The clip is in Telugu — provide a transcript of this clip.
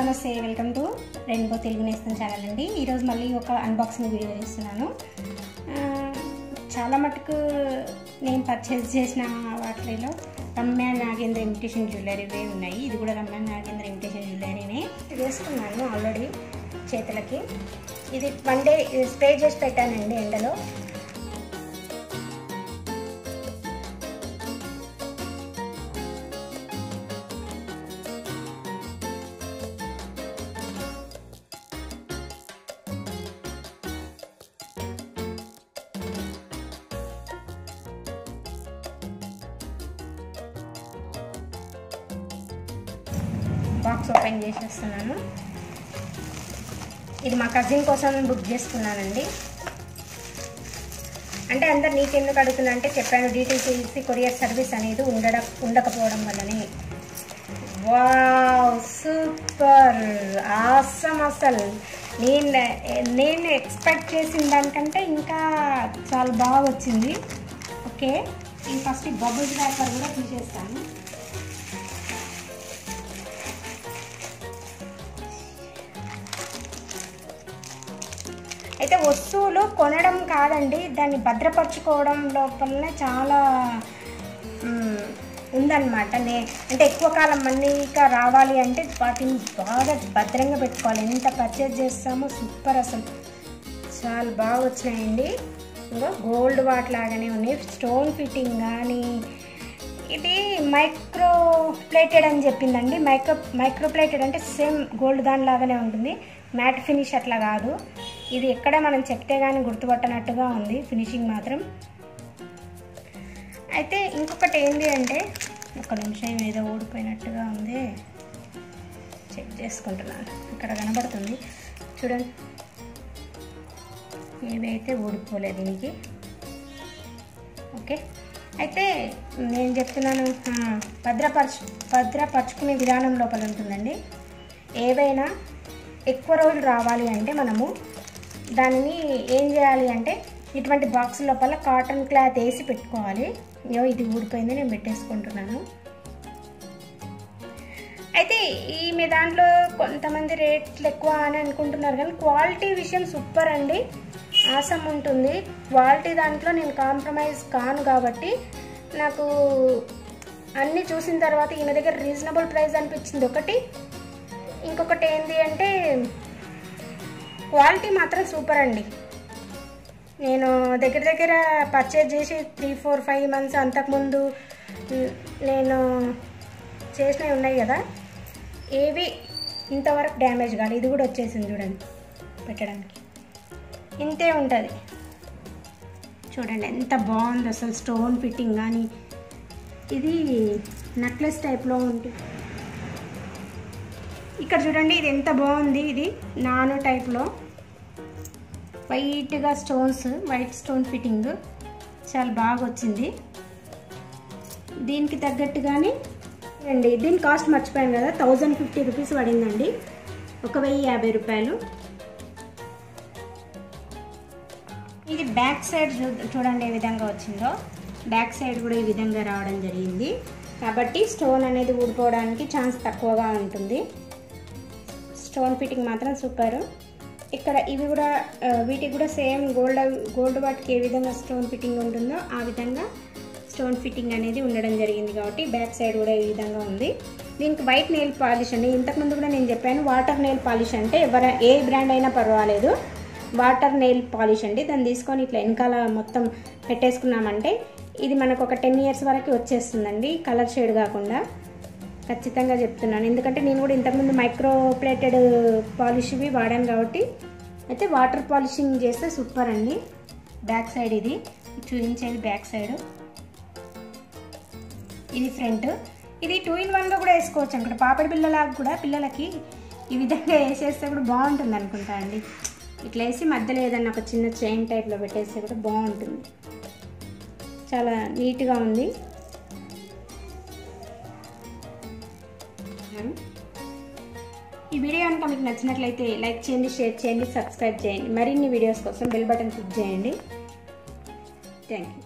నమస్తే, వెల్కమ్ టు రెయిన్బో తెలుగు నేస్తం ఛానల్ అండి. ఈరోజు మళ్ళీ ఒక అన్బాక్సింగ్ వీడియో చేస్తున్నాను. చాలా మటుకు నేను పర్చేస్ చేసిన వాటిలో రమ్య నాగేంద్ర ఇమిటేషన్ జ్యువెలరీవే ఉన్నాయి. ఇది కూడా రమ్య నాగేంద్ర ఇమిటేషన్ జ్యువెలరీనే వేసుకున్నాను ఆల్రెడీ చేతులకి. ఇది 1 డే స్ప్రే చేసి పెట్టానండి ఎండలో. బాక్స్ ఓపెన్ చేసేస్తున్నాను. ఇది మా కజిన్ కోసం బుక్ చేసుకున్నానండి. అంటే అందరు నీకెందుకు అడుగుతున్నా అంటే చెప్పాను, DTC కొరియర్ సర్వీస్ అనేది ఉండకపోవడం వల్లనే. Wow, super awesome. అసలు నేను ఎక్స్పెక్ట్ చేసిన దానికంటే ఇంకా చాలా బాగా వచ్చింది. ఓకే, నేను ఫస్ట్ బబుల్స్ ర్యాపర్ కూడా తీసేస్తాను. అయితే వస్తువులు కొనడం కాదండి, దాన్ని భద్రపరచుకోవడం లోపలనే చాలా ఉందన్నమాట. అంటే ఎక్కువ కాలం మన్నిక రావాలి అంటే వాటిని బాగా భద్రంగా పెట్టుకోవాలి. ఎంత పర్చేజ్ చేస్తామో సూపర్, అసలు చాలా బాగా వచ్చినాయండి. ఇంకా గోల్డ్ వాట్ లాగానే ఉన్నాయి. స్టోన్ ఫిట్టింగ్ కానీ, ఇది మైక్రో ప్లేటెడ్ అని చెప్పిందండి. మైక్రో ప్లేటెడ్ అంటే సేమ్ గోల్డ్ దాని లాగానే ఉంటుంది, మ్యాట్ ఫినిష్ అట్లా కాదు. ఇది ఎక్కడ మనం చెప్తే కానీ గుర్తుపట్టనట్టుగా ఉంది ఫినిషింగ్ మాత్రం. అయితే ఇంకొకటి ఏంటి అంటే, ఒక నిమిషం ఏదో ఊడిపోయినట్టుగా ఉంది, చెక్ చేసుకుంటున్నాను. ఇక్కడ కనబడుతుంది చూడండి, ఏదైతే ఊడిపోలేదు దీనికి. ఓకే, అయితే నేను చెప్తున్నాను, భద్రపరచుకునే విధానం లోపల ఉంటుందండి. ఏవైనా ఎక్కువ రోజులు రావాలి అంటే మనము దానిని ఏం చేయాలి అంటే ఇటువంటి బాక్స్ లోపల కాటన్ క్లాత్ వేసి పెట్టుకోవాలి. ఇది ఊడిపోయింది, నేను పెట్టేసుకుంటున్నాను. అయితే మీ దాంట్లో కొంతమంది రేట్లు ఎక్కువ అని అనుకుంటున్నారు, కానీ క్వాలిటీ విషయం సూపర్ అండి, ఆసమ్ ఉంటుంది. క్వాలిటీ దాంట్లో నేను కాంప్రమైజ్ కాను కాబట్టి నాకు అన్నీ చూసిన తర్వాత ఈయన దగ్గర రీజనబుల్ ప్రైస్ అనిపించింది ఒకటి. ఇంకొకటి ఏంటి అంటే క్వాలిటీ మాత్రం సూపర్ అండి. నేను దగ్గర పర్చేజ్ చేసి 3, 4, 5 మంత్స్ అంతకుముందు నేను చేసినవి ఉన్నాయి కదా, ఏవి ఇంతవరకు డ్యామేజ్ కాదు. ఇది కూడా వచ్చేసింది చూడండి, పెట్టడానికి ఇంతే ఉంటుంది. చూడండి ఎంత బాగుంది అసలు, స్టోన్ ఫిట్టింగ్ కానీ. ఇది నెక్లెస్ టైప్లో ఉంటుంది. ఇక్కడ చూడండి, ఇది ఎంత బాగుంది. ఇది నానో టైప్లో వైట్గా స్టోన్స్, వైట్ స్టోన్ ఫిట్టింగ్ చాలా బాగా వచ్చింది. దీనికి తగ్గట్టుగానే అండి, దీని కాస్ట్ మర్చిపోయాను కదా, 1050 రూపీస్ పడిందండి, 1050 రూపాయలు. ఇది బ్యాక్ సైడ్ చూడండి ఏ విధంగా వచ్చిందో. బ్యాక్ సైడ్ కూడా ఈ విధంగా రావడం జరిగింది కాబట్టి స్టోన్ అనేది ఊడిపోవడానికి ఛాన్స్ తక్కువగా ఉంటుంది. స్టోన్ ఫిట్టింగ్ మాత్రం సూపర్. ఇక్కడ ఇవి కూడా వీటికి కూడా సేమ్ గోల్డ్ వాటికి ఏ విధంగా స్టోన్ ఫిట్టింగ్ ఉంటుందో ఆ విధంగా స్టోన్ ఫిట్టింగ్ అనేది ఉండడం జరిగింది కాబట్టి బ్యాక్ సైడ్ కూడా ఈ విధంగా ఉంది. దీనికి వైట్ నెయిల్ పాలిష్ అండి. ఇంతకుముందు కూడా నేను చెప్పాను, వాటర్ నెయిల్ పాలిష్ అంటే ఏ బ్రాండ్ అయినా పర్వాలేదు, వాటర్ నెయిల్ పాలిష్ అండి. దాన్ని తీసుకొని ఇట్లా వెనకాల మొత్తం పెట్టేసుకున్నామంటే ఇది మనకు ఒక 10 years వరకు వచ్చేస్తుందండి, కలర్ షేడ్ కాకుండా. ఖచ్చితంగా చెప్తున్నాను, ఎందుకంటే నేను కూడా ఇంతకుముందు మైక్రో ప్లేటెడ్ పాలిష్వి వాడాను కాబట్టి. అయితే వాటర్ పాలిషింగ్ చేస్తే సూపర్ అండి. బ్యాక్ సైడ్ ఇది చూపించేది బ్యాక్ సైడ్, ఇది ఫ్రంట్. ఇది 2 in 1గా కూడా వేసుకోవచ్చు అనుకుంటా. పాపడి పిల్లలకు కూడా, పిల్లలకి ఈ విధంగా వేసేస్తే కూడా బాగుంటుంది అనుకుంటా అండి. ఇట్లా వేసి మధ్యలో ఏదన్నా ఒక చిన్న చైన్ టైప్లో పెట్టేస్తే కూడా బాగుంటుంది. చాలా నీట్గా ఉంది. ఈ వీడియో కనుక మీకు నచ్చినట్లయితే లైక్ చేయండి, షేర్ చేయండి, సబ్స్క్రైబ్ చేయండి. మరిన్ని వీడియోస్ కోసం బెల్ బటన్ క్లిక్ చేయండి. Thank you.